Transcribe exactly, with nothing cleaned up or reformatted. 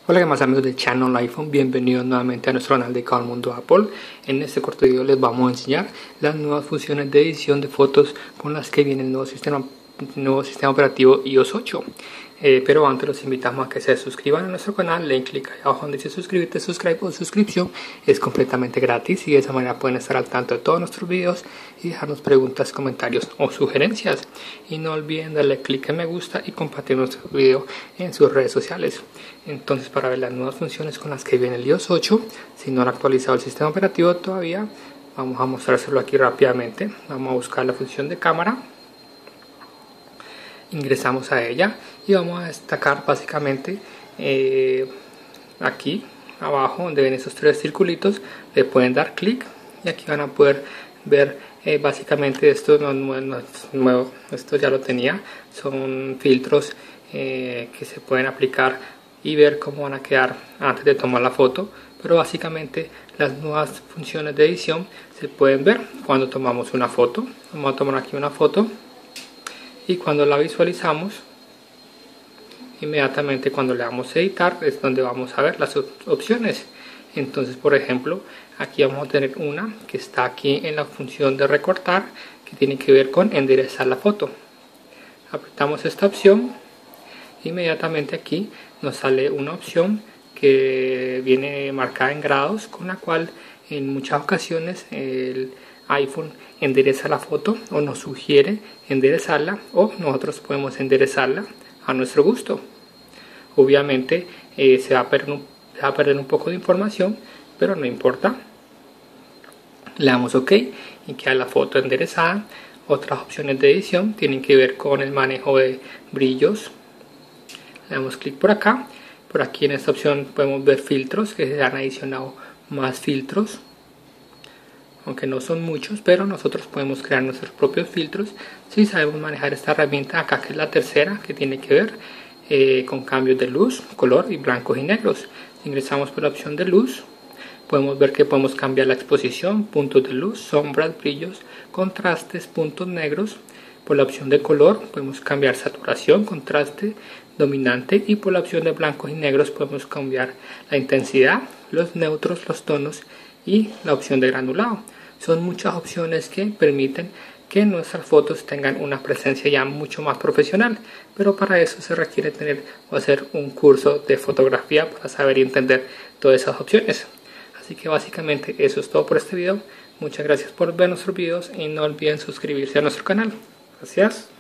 Hola, ¿qué más amigos del channel iPhone? Bienvenidos nuevamente a nuestro canal de Cada Mundo Apple. En este corto video les vamos a enseñar las nuevas funciones de edición de fotos con las que viene el nuevo sistema, nuevo sistema operativo i O S ocho. Eh, pero antes los invitamos a que se suscriban a nuestro canal. Le den clic ahí abajo donde dice suscribirte, subscribe o suscripción. Es completamente gratis y de esa manera pueden estar al tanto de todos nuestros videos y dejarnos preguntas, comentarios o sugerencias. Y no olviden darle clic en me gusta y compartir nuestro video en sus redes sociales. Entonces, para ver las nuevas funciones con las que viene el i O S ocho, si no han actualizado el sistema operativo todavía, vamos a mostrárselo aquí rápidamente. Vamos a buscar la función de cámara, ingresamos a ella y vamos a destacar básicamente eh, aquí abajo donde ven esos tres circulitos. Le pueden dar clic y aquí van a poder ver eh, básicamente esto no, no es nuevo, esto ya lo tenía, son filtros eh, que se pueden aplicar y ver cómo van a quedar antes de tomar la foto, pero básicamente las nuevas funciones de edición se pueden ver cuando tomamos una foto. Vamos a tomar aquí una foto y cuando la visualizamos, inmediatamente cuando le damos a editar es donde vamos a ver las opciones. Entonces, por ejemplo, aquí vamos a tener una que está aquí en la función de recortar, que tiene que ver con enderezar la foto. Apretamos esta opción, inmediatamente aquí nos sale una opción que viene marcada en grados, con la cual en muchas ocasiones el iPhone endereza la foto o nos sugiere enderezarla, o nosotros podemos enderezarla a nuestro gusto. Obviamente eh, se, va a perder un, se va a perder un poco de información, pero no importa. Le damos OK y queda la foto enderezada. Otras opciones de edición tienen que ver con el manejo de brillos. Le damos clic por acá. Por aquí en esta opción podemos ver filtros, que se han adicionado más filtros, aunque no son muchos, pero nosotros podemos crear nuestros propios filtros si sabemos manejar esta herramienta acá, que es la tercera, que tiene que ver eh, con cambios de luz, color y blancos y negros. Si ingresamos por la opción de luz, podemos ver que podemos cambiar la exposición, puntos de luz, sombras, brillos, contrastes, puntos negros. Por la opción de color podemos cambiar saturación, contraste, dominante, y por la opción de blancos y negros podemos cambiar la intensidad, los neutros, los tonos y la opción de granulado. Son muchas opciones que permiten que nuestras fotos tengan una presencia ya mucho más profesional, pero para eso se requiere tener o hacer un curso de fotografía para saber y entender todas esas opciones. Así que básicamente eso es todo por este video. Muchas gracias por ver nuestros videos y no olviden suscribirse a nuestro canal. Gracias.